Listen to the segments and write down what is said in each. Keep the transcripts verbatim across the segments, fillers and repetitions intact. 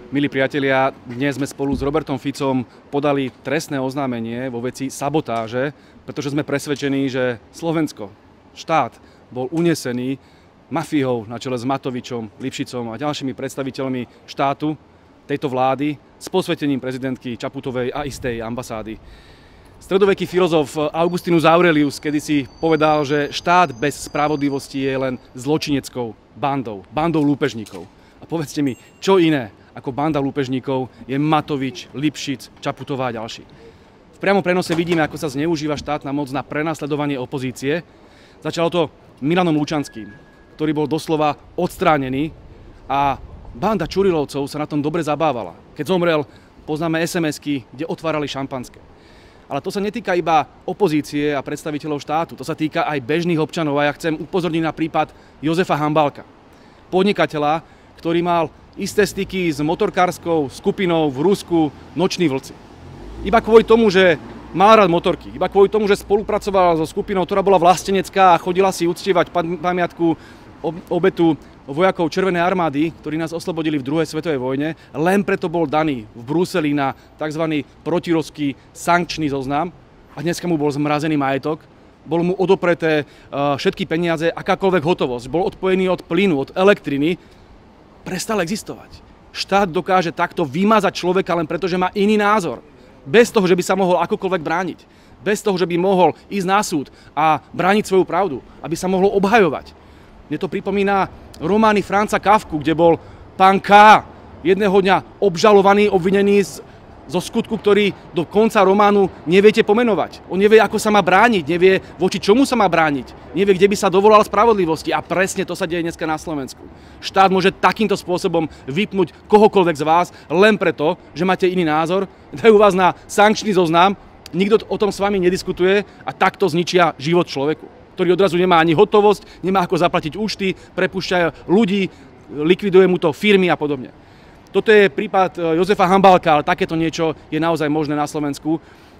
Milí priatelia, dnes sme spolu s Robertom Ficom podali trestné oznámenie vo veci sabotáže, pretože sme presvedčení, že Slovensko, štát, bol unesený mafiou na čele s Matovičom, Lipšicom a ďalšími predstaviteľmi štátu, tejto vlády, s posvetením prezidentky Čaputovej a istej ambasády. Stredoveký filozof Augustinus Aurelius kedysi povedal, že štát bez spravodlivosti je len zločineckou bandou, bandou lúpežníkov. A povedzte mi, čo iné ako banda lúpežníkov je Matovič, Lipšic, Čaputová a ďalší. V priamom prenose vidíme, ako sa zneužíva štátna moc na prenasledovanie opozície. Začalo to Milanom Lučanským, ktorý bol doslova odstránený a banda Čurilovcov sa na tom dobre zabávala. Keď zomrel, poznáme es em esky, kde otvárali šampanské. Ale to sa netýka iba opozície a predstaviteľov štátu, to sa týka aj bežných občanov a ja chcem upozorniť na prípad Jozefa Hambalka, podnikateľa, ktorý mal isté styky s motorkárskou skupinou v Rusku Noční vlci. Iba kvôli tomu, že mal rád motorky, iba kvôli tomu, že spolupracoval so skupinou, ktorá bola vlastenecká a chodila si uctievať pamiatku obetu vojakov Červenej armády, ktorí nás oslobodili v druhej svetovej vojne, len preto bol daný v Bruseli na tzv. Protiruský sankčný zoznam a dneska mu bol zmrazený majetok, bolo mu odopreté všetky peniaze, akákoľvek hotovosť, bol odpojený od plynu, od elektriny, prestal existovať. Štát dokáže takto vymazať človeka len preto, že má iný názor. Bez toho, že by sa mohol akokoľvek brániť. Bez toho, že by mohol ísť na súd a brániť svoju pravdu. Aby sa mohol obhajovať. Mne to pripomína romány Franza Kafku, kde bol pán K. jedného dňa obžalovaný, obvinený z zo skutku, ktorý do konca románu neviete pomenovať. On nevie, ako sa má brániť, nevie, voči čomu sa má brániť, nevie, kde by sa dovolal spravodlivosti. A presne to sa deje dneska na Slovensku. Štát môže takýmto spôsobom vypnúť kohokoľvek z vás len preto, že máte iný názor, dajú vás na sankčný zoznam, nikto o tom s vami nediskutuje a takto zničia život človeku, ktorý odrazu nemá ani hotovosť, nemá ako zaplatiť účty, prepúšťajú ľudí, likviduje mu to firmy a podobne. Toto je prípad Jozefa Hambalka, ale takéto niečo je naozaj možné na Slovensku.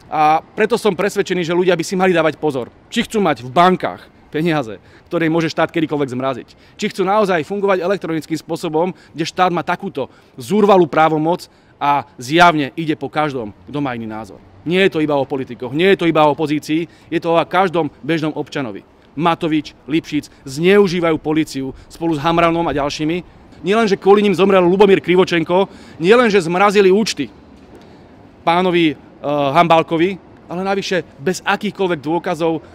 A preto som presvedčený, že ľudia by si mali dávať pozor. Či chcú mať v bankách peniaze, ktoré môže štát kedykoľvek zmraziť. Či chcú naozaj fungovať elektronickým spôsobom, kde štát má takúto zúrvalú právomoc a zjavne ide po každom, kto má iný názor. Nie je to iba o politikoch, nie je to iba o opozícii, je to o každom bežnom občanovi. Matovič, Lipšic zneužívajú políciu spolu s Hamranom a ďalšími. Nielen, že kvôli ním zomrel Lubomír Krivočenko, nielen, že zmrazili účty pánovi e, Hambalkovi, ale navyše bez akýchkoľvek dôkazov e,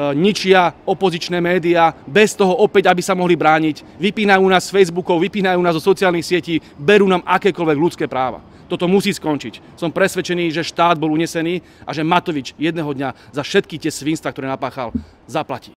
ničia opozičné médiá, bez toho opäť, aby sa mohli brániť. Vypínajú nás z Facebookov, vypínajú nás zo sociálnych sietí, berú nám akékoľvek ľudské práva. Toto musí skončiť. Som presvedčený, že štát bol unesený a že Matovič jedného dňa za všetky tie svinstvá, ktoré napáchal, zaplatí.